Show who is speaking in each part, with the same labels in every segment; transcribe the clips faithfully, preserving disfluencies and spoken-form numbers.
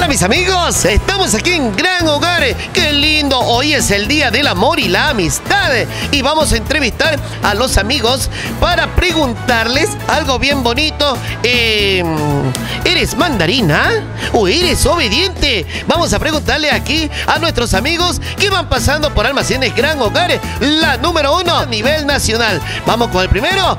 Speaker 1: Hola mis amigos, estamos aquí en Gran Hogar. Qué lindo, hoy es el día del amor y la amistad. Y vamos a entrevistar a los amigos para preguntarles algo bien bonito. Eh, ¿Eres mandarina o eres obediente? Vamos a preguntarle aquí a nuestros amigos que van pasando por Almacenes Gran Hogar, la número uno a nivel nacional. Vamos con el primero.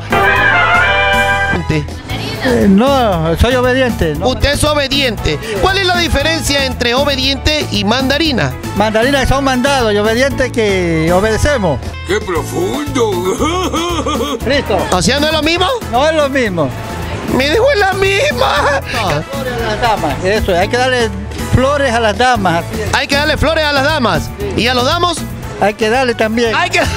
Speaker 2: Eh, no, soy obediente. No.
Speaker 1: Usted es obediente. ¿Cuál es la diferencia entre obediente y mandarina?
Speaker 2: Mandarina son mandados y obediente que obedecemos.
Speaker 3: ¡Qué profundo!
Speaker 2: ¿Listo?
Speaker 1: O sea, ¿no es lo mismo?
Speaker 2: No es lo mismo.
Speaker 1: Me dijo es la misma.
Speaker 2: No. Flores a las damas. Eso, hay que darle flores a las damas.
Speaker 1: Hay que darle flores a las damas. Sí. ¿Y a los damos?
Speaker 2: Hay que darle también.
Speaker 1: Hay que...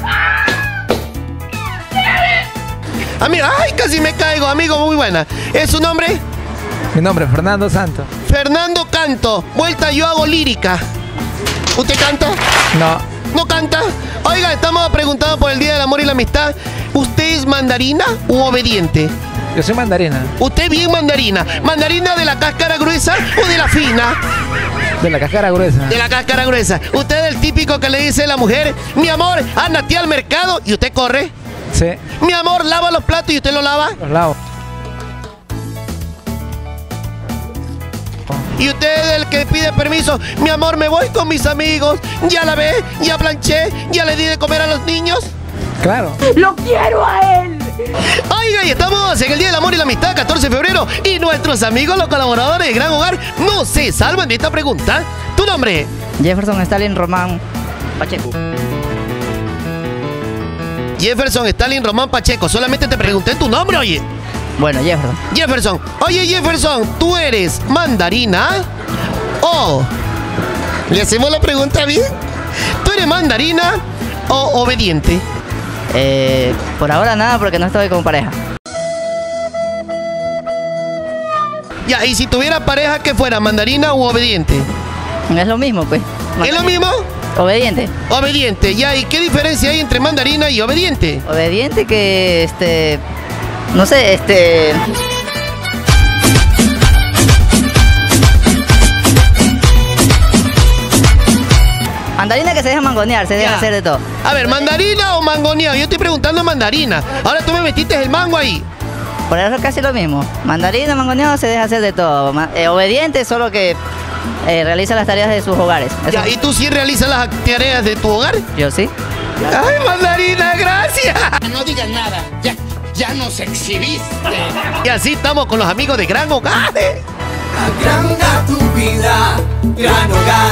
Speaker 1: Amigo, ay, casi me caigo, amigo, muy buena. ¿Es su nombre?
Speaker 4: Mi nombre es Fernando Santos.
Speaker 1: Fernando Canto. Vuelta, yo hago lírica. ¿Usted canta?
Speaker 4: No.
Speaker 1: ¿No canta? Oiga, estamos preguntando por el Día del Amor y la Amistad. ¿Usted es mandarina u obediente?
Speaker 4: Yo soy mandarina.
Speaker 1: ¿Usted bien mandarina? ¿Mandarina de la cáscara gruesa o de la fina?
Speaker 4: De la cáscara gruesa.
Speaker 1: De la cáscara gruesa. ¿Usted es el típico que le dice a la mujer, mi amor, ándate al mercado y usted corre?
Speaker 4: Sí.
Speaker 1: Mi amor, lava los platos y usted los lava.
Speaker 4: Los lavo.
Speaker 1: Y usted es el que pide permiso. Mi amor, me voy con mis amigos. Ya lavé, ya planché, ya le di de comer a los niños.
Speaker 4: Claro.
Speaker 5: ¡Lo quiero a él!
Speaker 1: Oiga, y estamos en el Día del Amor y la Amistad, catorce de febrero. Y nuestros amigos, los colaboradores de Gran Hogar, no se salvan de esta pregunta. ¿Tu nombre?
Speaker 6: Jefferson Stalin Román Pacheco.
Speaker 1: Jefferson Stalin Román Pacheco. Solamente te pregunté tu nombre, oye.
Speaker 6: Bueno, Jefferson.
Speaker 1: Jefferson. Oye, Jefferson, ¿tú eres mandarina o... ¿Le hacemos la pregunta bien? ¿Tú eres mandarina o obediente?
Speaker 6: Eh, por ahora nada, porque no estoy con pareja.
Speaker 1: Ya, y si tuviera pareja, ¿qué fuera? ¿Mandarina u obediente?
Speaker 6: Es lo mismo, pues.
Speaker 1: ¿Es lo mismo?
Speaker 6: Obediente.
Speaker 1: Obediente, ya. ¿Y qué diferencia hay entre mandarina y obediente?
Speaker 6: Obediente que, este... No sé, este... Mandarina que se deja mangonear, se deja
Speaker 1: Ya.
Speaker 6: hacer de todo.
Speaker 1: A ver, ¿mandarina o mangoneado? Yo estoy preguntando mandarina. Ahora tú me metiste el mango ahí.
Speaker 6: Por eso es casi lo mismo. Mandarina, mangoneado, se deja hacer de todo. Ma- eh, obediente, solo que eh, realiza las tareas de sus hogares. Eso.
Speaker 1: Ya, ¿y tú sí realizas las tareas de tu hogar?
Speaker 6: Yo sí.
Speaker 1: ¡Ay, mandarina, gracias!
Speaker 3: No digas nada, ya, ya nos exhibiste.
Speaker 1: Y así estamos con los amigos de Gran Hogar.
Speaker 7: Agranda tu vida, Gran Hogar.